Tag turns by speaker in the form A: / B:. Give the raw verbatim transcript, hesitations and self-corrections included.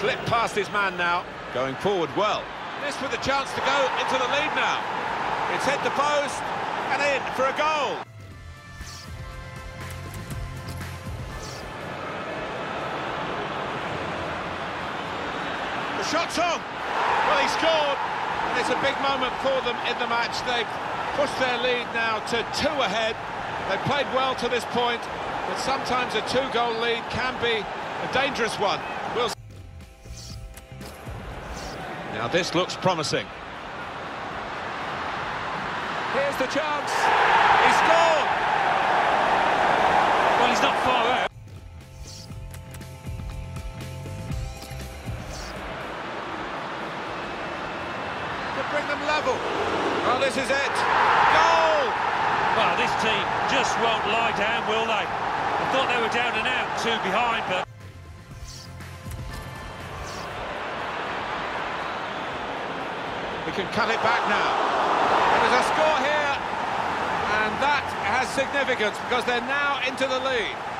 A: slipped past his man now, going forward well. This with a chance to go into the lead now. It's hit the post and in for a goal. The shot's on. Well, he scored, and it's a big moment for them in the match. They've pushed their lead now to two ahead. They've played well to this point, but sometimes a two-goal lead can be a dangerous one. We'll see. Now this looks promising. Here's the chance. He scored.
B: Well, he's not far out.
A: To bring them level. Well, this is it. Goal!
B: Well, this team just won't lie down, will they? I thought they were down and out, two behind, but...
A: We can cut it back now. There's a score here, and that has significance because they're now into the lead.